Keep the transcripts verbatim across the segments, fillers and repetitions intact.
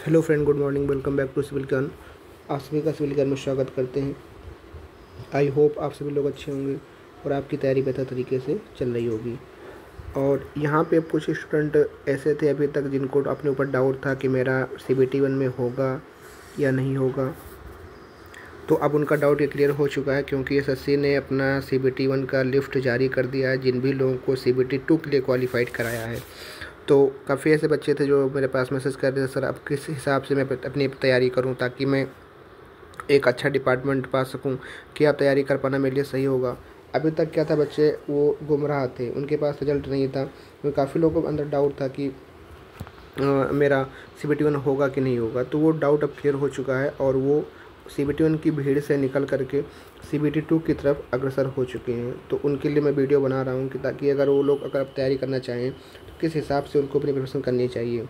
Hello friend, good morning. Welcome back to civil Gyan. आप सभी का सिविल ज्ञान में स्वागत करते हैं। आई होप आप सभी लोग अच्छे होंगे और आपकी तैयारी बेहतर तरीके से चल रही होगी। और यहाँ पे कुछ स्टूडेंट ऐसे थे अभी तक जिनको अपने ऊपर डाउट था कि मेरा सी बी टी वन में होगा या नहीं होगा, तो अब उनका डाउट ये क्लियर हो चुका है, क्योंकि एस एस सी ने अपना सी बी टी वन का लिस्ट जारी कर दिया है जिन भी लोगों को सी बी टी टू के लिए क्वालिफाइड कराया है। तो काफ़ी ऐसे बच्चे थे जो मेरे पास मैसेज कर रहे थे, सर अब किस हिसाब से मैं अपनी तैयारी करूं ताकि मैं एक अच्छा डिपार्टमेंट पा सकूं, क्या तैयारी कर पाना मेरे लिए सही होगा। अभी तक क्या था, बच्चे वो गुमराह थे, उनके पास रिजल्ट नहीं था। तो काफ़ी लोगों को अंदर डाउट था कि आ, मेरा सी बी टी वन होगा कि नहीं होगा। तो वो डाउट अब क्लियर हो चुका है और वो सी बी टी वन की भीड़ से निकल करके सी बी टी टू की तरफ अग्रसर हो चुके हैं। तो उनके लिए मैं वीडियो बना रहा हूँ कि ताकि अगर वो लोग अगर तैयारी करना चाहें तो किस हिसाब से उनको अपनी प्रिपरेशन करनी चाहिए।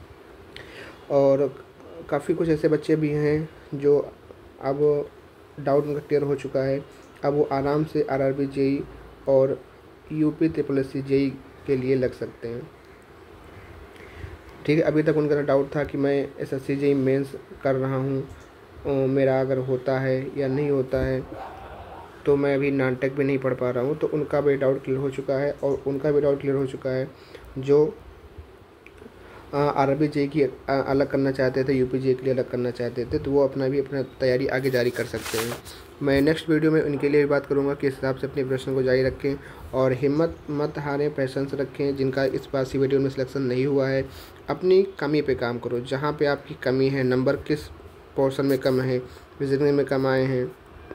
और काफ़ी कुछ ऐसे बच्चे भी हैं जो अब डाउट उनका क्लियर हो चुका है। अब वो आराम से R R B J E और U P triple S C J E के लिए लग सकते हैं। ठीक है, अभी तक उनका डाउट था कि मैं S S C J E mains कर रहा हूँ, मेरा अगर होता है या नहीं होता है, तो मैं अभी नानटेक भी नहीं पढ़ पा रहा हूँ। तो उनका भी डाउट क्लियर हो चुका है और उनका भी डाउट क्लियर हो चुका है जो आर आर बी जे की अलग करना चाहते थे, यू पी जे के लिए अलग करना चाहते थे, तो वो अपना भी अपना तैयारी आगे जारी कर सकते हैं। मैं नेक्स्ट वीडियो में उनके लिए भी बात करूंगा कि इस हिसाब से अपनी प्रिपरेशन को जारी रखें और हिम्मत मत हारें, पेशेंस रखें। जिनका इस बार सी बी टी वन में सिलेक्शन नहीं हुआ है, अपनी कमी पे काम करो। जहाँ पे आपकी कमी है, नंबर किस पोर्शन में कम है, रीजनिंग में कम आए हैं,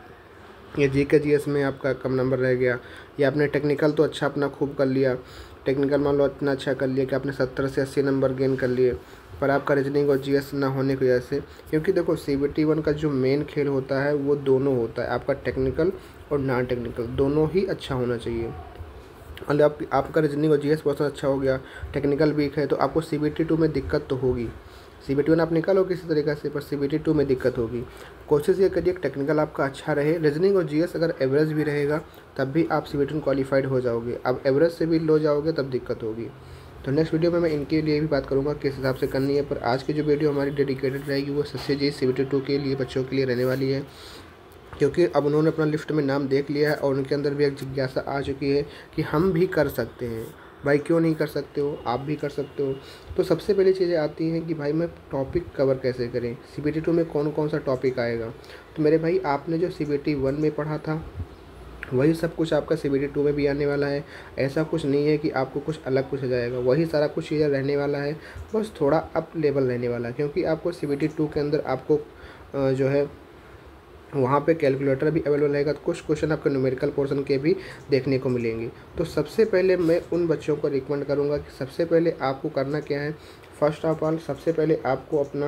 या जी के जी एस में आपका कम नंबर रह गया, या आपने टेक्निकल तो अच्छा अपना खूब कर लिया, टेक्निकल मान लो इतना अच्छा कर लिया कि आपने सत्तर से अस्सी नंबर गेन कर लिए, पर आपका रीजनिंग और जी एस ना होने की वजह से। क्योंकि देखो, सी बी टी वन का जो मेन खेल होता है वो दोनों होता है, आपका टेक्निकल और नॉन टेक्निकल दोनों ही अच्छा होना चाहिए। मतलब आप, आपका रीजनिंग और जी एस बहुत अच्छा हो गया, टेक्निकल वीक है, तो आपको सी बी टी टू में दिक्कत तो होगी। सी बी टी वन आप निकालो किसी तरीक़े से, पर सी बी टी टू में दिक्कत होगी। कोशिश ये करिए कि टेक्निकल आपका अच्छा रहे, रीजनिंग और जी एस अगर एवरेज भी रहेगा तब भी आप C B T one qualified हो जाओगे। अब एवरेज से भी लो जाओगे तब दिक्कत होगी। तो नेक्स्ट वीडियो में मैं इनके लिए भी बात करूँगा किस हिसाब से करनी है। पर आज की जो वीडियो हमारी डेडिकेटेड रहेगी वो S S C G C B T two के लिए बच्चों के लिए रहने वाली है, क्योंकि अब उन्होंने अपना लिस्ट में नाम देख लिया है और उनके अंदर भी एक जिज्ञासा आ चुकी है कि हम भी कर सकते हैं। भाई क्यों नहीं कर सकते हो, आप भी कर सकते हो। तो सबसे पहले चीज़ें आती हैं कि भाई मैं टॉपिक कवर कैसे करें, सी बी टी टू में कौन कौन सा टॉपिक आएगा। तो मेरे भाई, आपने जो सी बी टी वन में पढ़ा था वही सब कुछ आपका सी बी टी टू में भी आने वाला है। ऐसा कुछ नहीं है कि आपको कुछ अलग पूछा जाएगा, वही सारा कुछ चीज़ें रहने वाला है, बस थोड़ा अप लेवल रहने वाला है। क्योंकि आपको सी बी टी टू के अंदर आपको जो है वहाँ पे कैलकुलेटर भी अवेलेबल रहेगा, तो कुछ क्वेश्चन आपको न्यूमेरिकल पोर्शन के भी देखने को मिलेंगे। तो सबसे पहले मैं उन बच्चों को रिकमेंड करूँगा कि सबसे पहले आपको करना क्या है। फर्स्ट ऑफ ऑल, सबसे पहले आपको अपना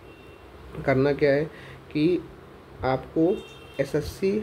करना क्या है कि आपको S S C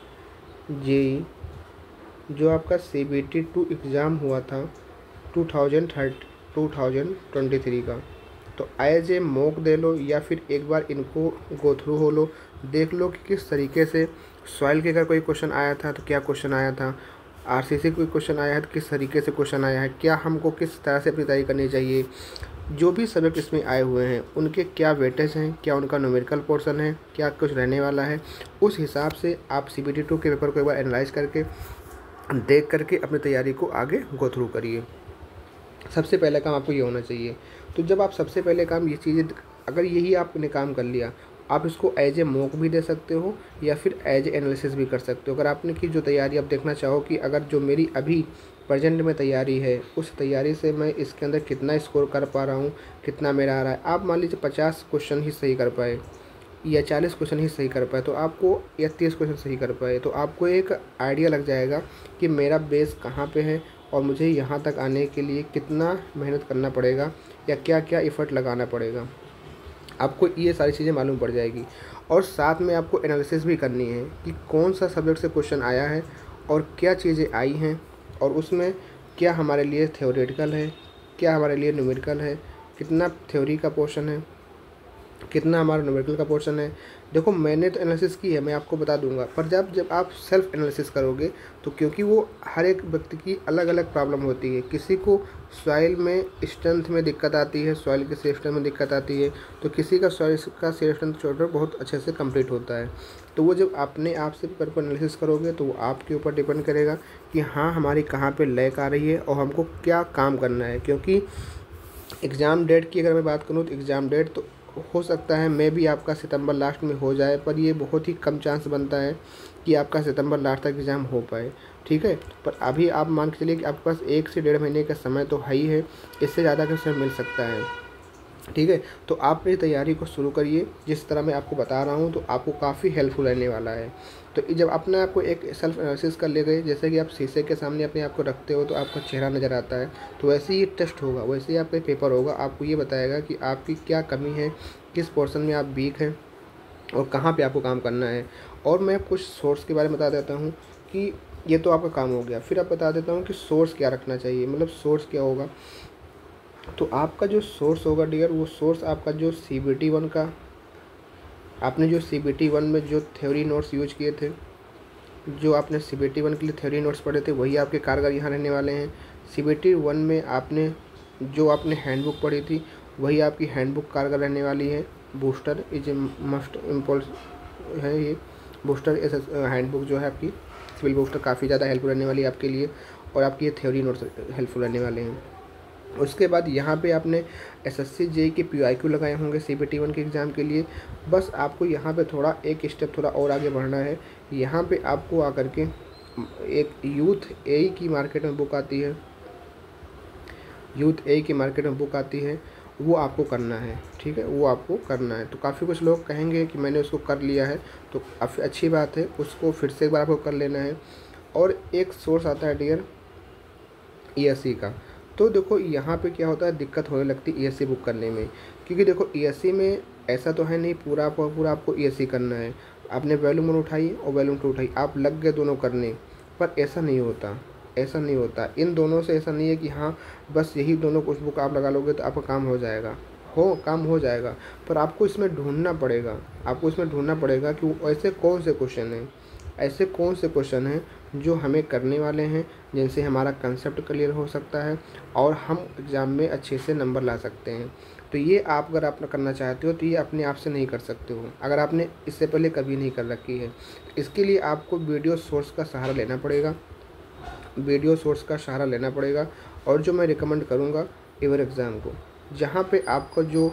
J E जो आपका C B T two exam हुआ था two thousand thirty two thousand twenty three का, तो एज ए मॉक दे लो या फिर एक बार इनको गो थ्रू हो लो, देख लो कि किस तरीके से सॉइल के अगर कोई क्वेश्चन आया था तो क्या क्वेश्चन आया था, आर सी सी कोई क्वेश्चन आया है तो किस तरीके से क्वेश्चन आया है, क्या हमको किस तरह से अपनी तैयारी करनी चाहिए। जो भी सब्जेक्ट इसमें आए हुए हैं उनके क्या वेटेज हैं, क्या उनका न्यूमेरिकल पोर्शन है, क्या कुछ रहने वाला है, उस हिसाब से आप सी बी टी टू के पेपर को एक बार एनालाइज करके देख करके अपनी तैयारी को आगे गो थ्रू करिए। सबसे पहला काम आपको ये होना चाहिए। तो जब आप सबसे पहले काम ये चीज़ें, अगर यही आपने काम कर लिया, आप इसको एज ए मॉक भी दे सकते हो या फिर एज ए एनालिसिस भी कर सकते हो। अगर आपने की जो तैयारी आप देखना चाहो कि अगर जो मेरी अभी प्रेजेंट में तैयारी है उस तैयारी से मैं इसके अंदर कितना स्कोर कर पा रहा हूँ, कितना मेरा आ रहा है। आप मान लीजिए पचास क्वेश्चन ही सही कर पाए या चालीस क्वेश्चन ही सही कर पाए तो आपको, या तीस क्वेश्चन सही कर पाए तो आपको एक आइडिया लग जाएगा कि मेरा बेस कहाँ पे है और मुझे यहाँ तक आने के लिए कितना मेहनत करना पड़ेगा या क्या क्या एफर्ट लगाना पड़ेगा। आपको ये सारी चीज़ें मालूम पड़ जाएगी। और साथ में आपको एनालिसिस भी करनी है कि कौन सा सब्जेक्ट से क्वेश्चन आया है और क्या चीज़ें आई हैं और उसमें क्या हमारे लिए थ्योरेटिकल है, क्या हमारे लिए न्यूमेरिकल है, कितना थ्योरी का पोर्शन है कितना हमारा न्यूमेरिकल का पोर्शन है। देखो मैंने तो एनालिसिस की है, मैं आपको बता दूंगा, पर जब जब आप सेल्फ एनालिसिस करोगे तो क्योंकि वो हर एक व्यक्ति की अलग अलग प्रॉब्लम होती है, किसी को सॉइल में स्ट्रेंथ में दिक्कत आती है, सॉइल के सेफ स्ट्रेंथ में दिक्कत आती है, तो किसी का सॉइल का सेफ स्ट्रेंथ चैप्टर बहुत अच्छे से कंप्लीट होता है। तो वो जब अपने आप से पेपर को एनालिसिस करोगे तो वो आपके ऊपर डिपेंड करेगा कि हाँ हमारी कहाँ पर लैक आ रही है और हमको क्या काम करना है। क्योंकि एग्ज़ाम डेट की अगर मैं बात करूँ तो एग्ज़ाम डेट तो हो सकता है मैं भी आपका सितंबर लास्ट में हो जाए, पर ये बहुत ही कम चांस बनता है कि आपका सितंबर लास्ट तक एग्ज़ाम हो पाए, ठीक है। पर अभी आप मान के चलिए कि आपके पास एक से डेढ़ महीने का समय तो है ही है, इससे ज़्यादा का समय मिल सकता है, ठीक है। तो आप अपनी तैयारी को शुरू करिए, जिस तरह मैं आपको बता रहा हूँ तो आपको काफ़ी हेल्पफुल रहने वाला है। तो जब अपने आप को एक सेल्फ एनालिसिस कर ले गए, जैसे कि आप शीशे के सामने अपने आप को रखते हो तो आपका चेहरा नज़र आता है, तो वैसे ही टेस्ट होगा, वैसे ही आपका पेपर होगा। आपको ये बताएगा कि आपकी क्या कमी है, किस पोर्शन में आप वीक हैं और कहाँ पे आपको काम करना है। और मैं कुछ सोर्स के बारे में बता देता हूँ कि ये तो आपका काम हो गया। फिर आप बता देता हूँ कि सोर्स क्या रखना चाहिए, मतलब सोर्स क्या होगा। तो आपका जो सोर्स होगा डियर, वो सोर्स आपका जो सी बी टी वन का, आपने जो सी बी टी वन में जो थ्योरी नोट्स यूज किए थे, जो आपने सी बी टी वन के लिए थ्योरी नोट्स पढ़े थे, वही आपके कारगर यहाँ रहने वाले हैं। सी बी टी वन में आपने जो आपने हैंडबुक पढ़ी थी वही आपकी हैंडबुक कारगर रहने वाली है। Booster is a must impulse है, ये बूस्टर एस हैंडबुक जो है आपकी सिविल बूस्टर काफ़ी ज़्यादा हेल्पफुल रहने वाली है आपके लिए, और आपकी ये थ्योरी नोट्स हेल्पफुल रहने वाले हैं। उसके बाद यहाँ पे आपने एसएससी जेई के पी आई क्यू लगाए होंगे सी बी टी वन के एग्ज़ाम के लिए। बस आपको यहाँ पे थोड़ा एक स्टेप थोड़ा और आगे बढ़ना है। यहाँ पे आपको आकर के एक यूथ ए की मार्केट में बुक आती है, यूथ ए की मार्केट में बुक आती है, वो आपको करना है, ठीक है, वो आपको करना है। तो काफ़ी कुछ लोग कहेंगे कि मैंने उसको कर लिया है, तो काफ़ी अच्छी बात है, उसको फिर से एक बार आपको कर लेना है। और एक सोर्स आता है डियर ई एस सी का। तो देखो यहाँ पे क्या होता है, दिक्कत होने लगती है ई एस सी बुक करने में, क्योंकि देखो ई एस सी में ऐसा तो है नहीं पूरा पूरा आपको ई एस सी करना है। आपने वॉल्यूम वन उठाई और वॉल्यूम टू उठाई, आप लग गए दोनों करने, पर ऐसा नहीं होता, ऐसा नहीं होता। इन दोनों से ऐसा नहीं है कि हाँ बस यही दोनों कुछ बुक आप लगा लोगे तो आपका काम हो जाएगा, हो काम हो जाएगा, पर आपको इसमें ढूंढना पड़ेगा, आपको इसमें ढूंढना पड़ेगा कि ऐसे कौन से क्वेश्चन हैं, ऐसे कौन से क्वेश्चन हैं जो हमें करने वाले हैं, जिनसे हमारा कंसेप्ट क्लियर हो सकता है और हम एग्ज़ाम में अच्छे से नंबर ला सकते हैं। तो ये आप अगर आप करना चाहते हो तो ये अपने आप से नहीं कर सकते हो, अगर आपने इससे पहले कभी नहीं कर रखी है। इसके लिए आपको वीडियो सोर्स का सहारा लेना पड़ेगा, वीडियो सोर्स का सहारा लेना पड़ेगा। और जो मैं रिकमेंड करूँगा एवर एग्ज़ाम को, जहाँ पे आपका जो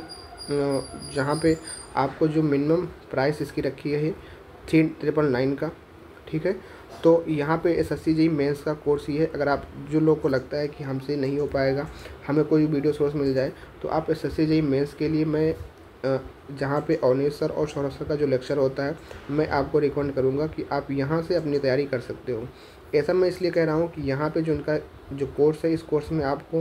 जहाँ पे आपको जो मिनिमम प्राइस इसकी रखी है थ्री ट्रिपल नाइन का, ठीक है। तो यहाँ पे S S C G mains का कोर्स ही है। अगर आप जो लोग को लगता है कि हमसे नहीं हो पाएगा, हमें कोई वीडियो सोर्स मिल जाए, तो आप S S C G mains के लिए मैं जहाँ पे अवनीश सर और सौरभ सर का जो लेक्चर होता है, मैं आपको रिकमेंड करूँगा कि आप यहाँ से अपनी तैयारी कर सकते हो। ऐसा मैं इसलिए कह रहा हूँ कि यहाँ पे जो उनका जो कोर्स है, इस कोर्स में आपको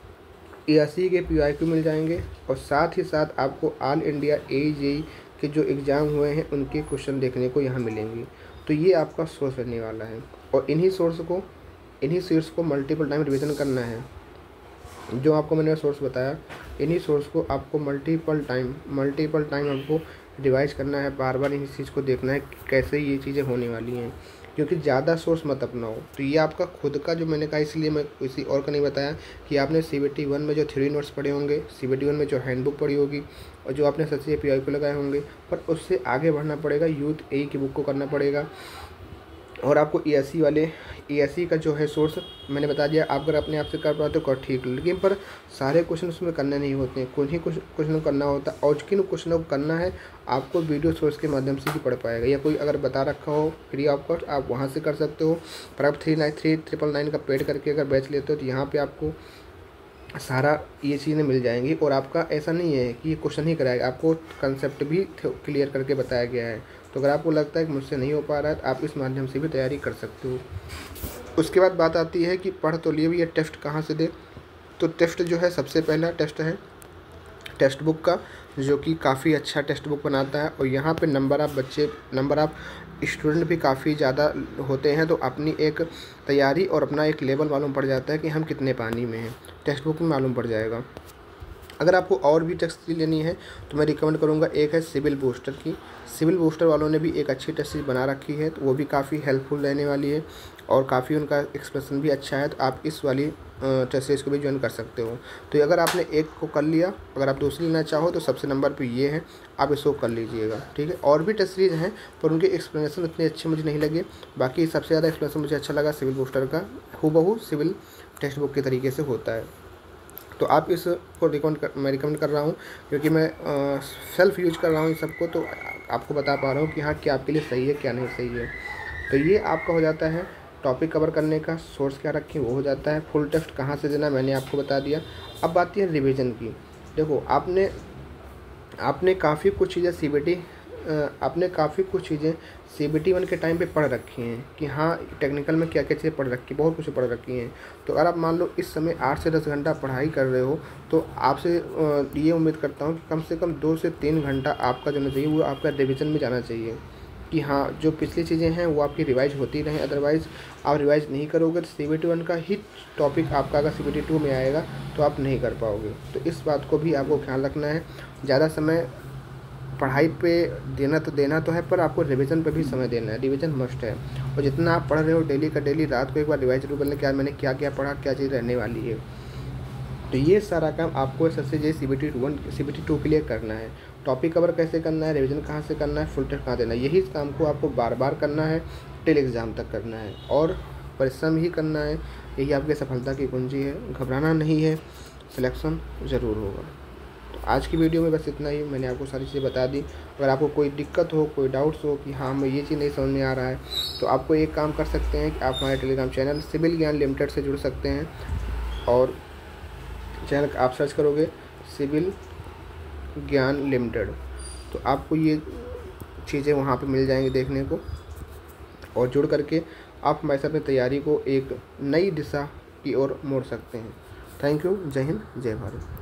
ए एस सी के पी आई क्यू मिल जाएंगे और साथ ही साथ आपको ऑल इंडिया ए जे ई के जो एग्ज़ाम हुए हैं उनके क्वेश्चन देखने को यहाँ मिलेंगे। तो ये आपका सोर्स रहने वाला है, और इन्हीं सोर्स को इन्हीं सोर्स को मल्टीपल टाइम रिवीजन करना है। जो आपको मैंने सोर्स बताया, इन्हीं सोर्स को आपको मल्टीपल टाइम मल्टीपल टाइम आपको रिवाइज करना है, बार बार इन्हीं चीज़ को देखना है कि कैसे ये चीज़ें होने वाली हैं, क्योंकि ज़्यादा सोर्स मत अपनाओ। तो ये आपका खुद का जो मैंने कहा, इसलिए मैं किसी और का नहीं बताया कि आपने सी बी टी वन में जो थ्योरी नोट्स पढ़े होंगे, सी बी टी वन में जो हैंडबुक पढ़ी होगी और जो आपने सच्ची पी आई को लगाए होंगे, पर उससे आगे बढ़ना पड़ेगा, यूथ ए की बुक को करना पड़ेगा। और आपको ई एस सी वाले ई एस सी का जो है सोर्स मैंने बता दिया, आप अगर अपने आप से कर पाते हो ठीक, लेकिन पर सारे क्वेश्चन उसमें करने नहीं होते हैं, कुछ ही कुछ क्वेश्चन करना होता है, और किन क्वेश्चनों को करना है आपको वीडियो सोर्स के माध्यम से ही पढ़ पाएगा, या कोई अगर बता रखा हो फ्री ऑफ कॉस्ट आप वहाँ से कर सकते हो। पर आप three nine three triple nine का पेड करके अगर बैच लेते हो तो यहाँ पर आपको सारा ये चीज़ें मिल जाएंगी। और आपका ऐसा नहीं है कि ये क्वेश्चन ही कराएगा, आपको कंसेप्ट भी क्लियर करके बताया गया है। तो अगर आपको लगता है कि मुझसे नहीं हो पा रहा है तो आप इस माध्यम से भी तैयारी कर सकते हो। उसके बाद बात आती है कि पढ़ तो लिए भी ये टेस्ट कहाँ से दे। तो टेस्ट जो है, सबसे पहला टेस्ट है टेक्स्ट बुक का, जो कि काफ़ी अच्छा टेक्स्ट बुक बनाता है। और यहाँ पे नंबर आप बच्चे नंबर आप स्टूडेंट भी काफ़ी ज़्यादा होते हैं, तो अपनी एक तैयारी और अपना एक लेवल मालूम पड़ जाता है कि हम कितने पानी में हैं, टेक्स्ट बुक में मालूम पड़ जाएगा। अगर आपको और भी टेस्ट सीरीज लेनी है तो मैं रिकमेंड करूंगा, एक है सिविल बूस्टर की। सिविल बूस्टर वालों ने भी एक अच्छी टेस्ट सीरीज बना रखी है, तो वो भी काफ़ी हेल्पफुल रहने वाली है और काफ़ी उनका एक्सप्रेशन भी अच्छा है, तो आप इस वाली टेस्ट सीरीज को भी ज्वाइन कर सकते हो। तो अगर आपने एक को कर लिया, अगर आप दूसरी लेना चाहो तो सबसे नंबर पे ये है, आप इसको कर लीजिएगा, ठीक है। और भी टेस्ट सीरीज हैं पर उनके एक्सप्लेनेशन उतने अच्छे मुझे नहीं लगे। बाकी सबसे ज़्यादा एक्सप्लेनेशन मुझे अच्छा लगा सिविल बूस्टर का, हूबहू सिविल टेक्स्ट बुक के तरीके से होता है। तो आप इसको रिकमेंड कर मैं रिकमेंड कर रहा हूँ, क्योंकि मैं आ, सेल्फ यूज कर रहा हूँ इन सबको, तो आपको बता पा रहा हूँ कि हाँ क्या आपके लिए सही है क्या नहीं सही है। तो ये आपका हो जाता है टॉपिक कवर करने का, सोर्स क्या रखें वो हो जाता है, फुल टेक्स्ट कहाँ से देना मैंने आपको बता दिया। अब बात है रिवीजन की। देखो आपने आपने काफ़ी कुछ चीज़ें सी बी टी आपने काफ़ी कुछ चीज़ें सी बी टी वन के टाइम पे पढ़ रखी हैं कि हाँ टेक्निकल में क्या क्या चीज़ें पढ़ रखी, बहुत कुछ पढ़ रखी हैं। तो अगर आप मान लो इस समय आठ से दस घंटा पढ़ाई कर रहे हो, तो आपसे ये उम्मीद करता हूँ कि कम से कम दो से तीन घंटा आपका जाना चाहिए, वो आपका रिवीजन में जाना चाहिए कि हाँ जो पिछली चीज़ें हैं वो आपकी रिवाइज होती रहें। अदरवाइज़ आप रिवाइज नहीं करोगे तो सी बी टी वन का ही टॉपिक आपका अगर सी बी टी टू में आएगा तो आप नहीं कर पाओगे। तो इस बात को भी आपको ख्याल रखना है। ज़्यादा समय पढ़ाई पे देना तो देना तो है, पर आपको रिवीजन पे भी समय देना है, रिवीजन मस्ट है। और जितना आप पढ़ रहे हो डेली का डेली रात को एक बार रिवाइज जरूर कर लें, क्या मैंने क्या क्या पढ़ा, क्या चीज़ रहने वाली है। तो ये सारा काम आपको सबसे J C B T one C B T two के लिए करना है। टॉपिक कवर कैसे करना है, रिवीजन कहाँ से करना है, फुल टेस्ट कहाँ देना है, यही काम को आपको बार बार करना है, टिल एग्ज़ाम तक करना है और परिश्रम ही करना है। यही आपकी सफलता की कुंजी है, घबराना नहीं है, सिलेक्शन ज़रूर होगा। तो आज की वीडियो में बस इतना ही, मैंने आपको सारी चीज़ें बता दी। अगर आपको कोई दिक्कत हो, कोई डाउट्स हो कि हाँ मैं ये चीज़ नहीं समझ में आ रहा है, तो आपको एक काम कर सकते हैं कि आप हमारे Telegram channel civil Gyan limited से जुड़ सकते हैं। और चैनल आप सर्च करोगे सिविल ज्ञान लिमिटेड, तो आपको ये चीज़ें वहाँ पे मिल जाएंगी देखने को, और जुड़ करके आप हमारे साथ अपनी तैयारी को एक नई दिशा की ओर मोड़ सकते हैं। Thank you. जय हिंद, जय भारत।